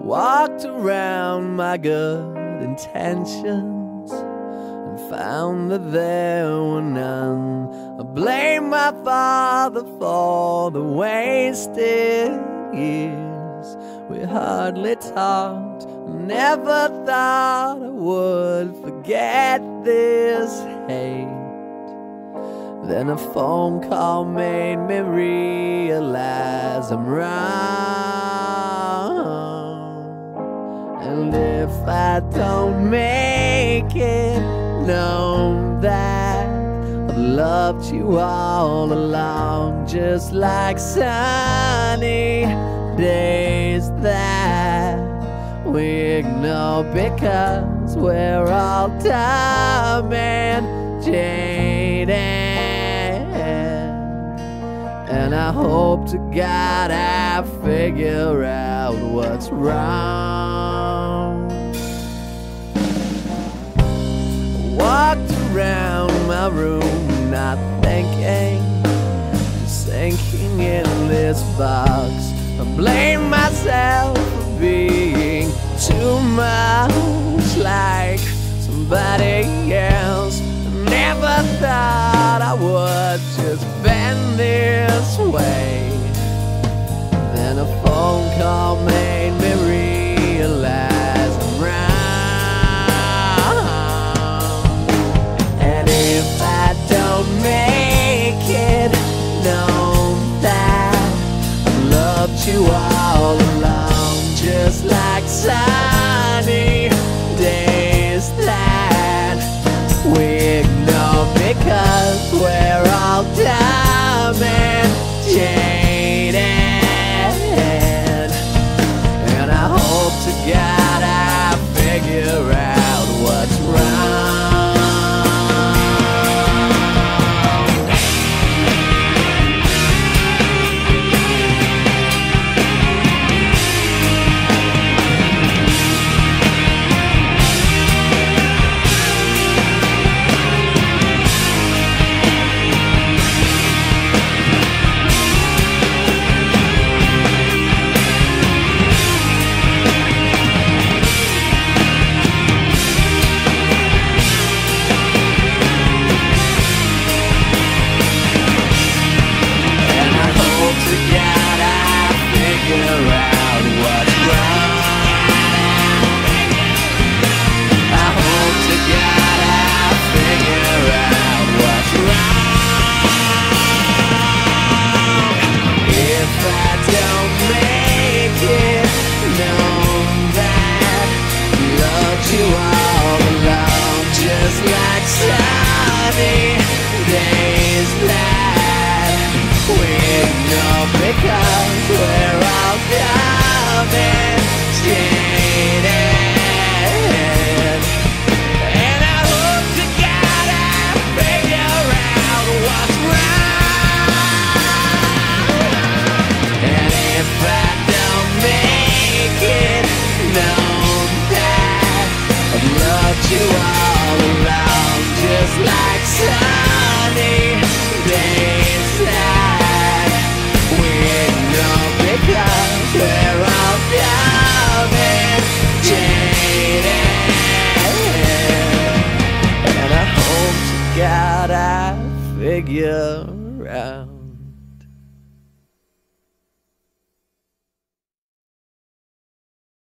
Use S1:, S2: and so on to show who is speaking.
S1: Walked around my good intentions and found that there were none. I blame my father for the wasted years. We hardly talked, never thought I would forget this hate. Then a phone call made me realize I'm wrong. And if I don't make it, know that I've loved you all along, just like sunny days that we ignore because we're all dumb and jaded. And I hope to God I figure out what's wrong. Walked around my room not thinking, sinking in this box. I blame myself for being too much like somebody else. Never thought I would just bend this way. Then a phone call made me realize I'm wrong. And if I don't make it, know that I've loved you all along, just like sunny days that we ignore because we're all dumb and jaded. And I hope to God I figure out what's wrong. Because we're all dumb and jaded. And I hope to God I figure out what's wrong. And if I don't make it, know that I've loved you all along, just like sunny days that we ignore because we're all dumb and jaded. And I hope to God I figure out